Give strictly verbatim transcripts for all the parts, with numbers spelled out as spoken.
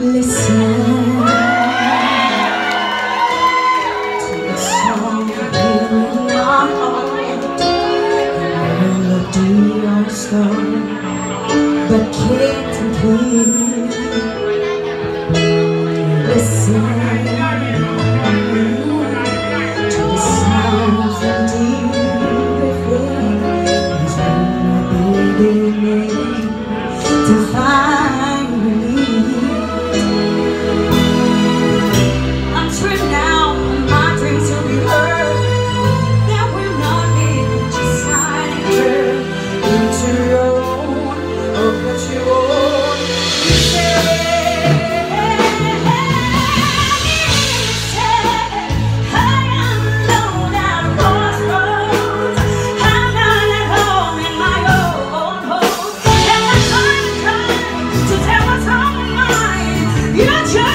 Listen to the song here in my heart, the melody of song, but can't complete. Listen to the sounds that deep within, is when my baby made to find relief. I'm stripped down, my dreams will be heard. That will not be just sign and turn into your own, or that you own. You say, I am alone at a crossroads. I'm not at home in my own home, and I'm trying to try to tell what's on my mind. You just have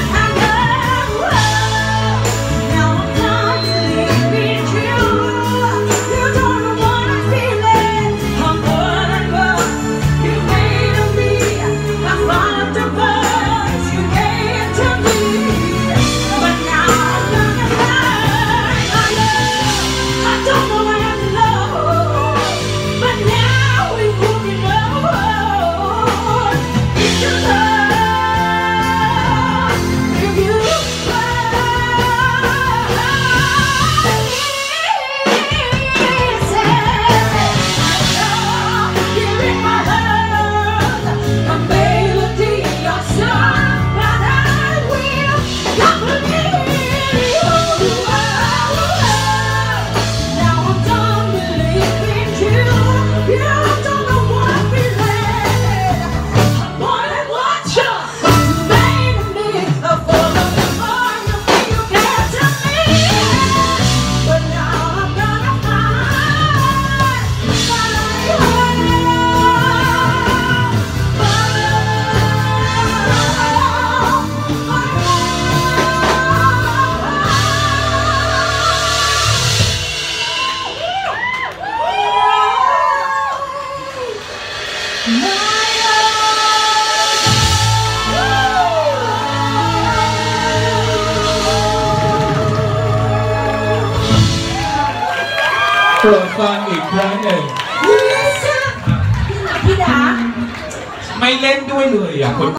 เปิดฟังอีกครั้งหนึ่งไม่เล่นด้วยเลยอ่ะ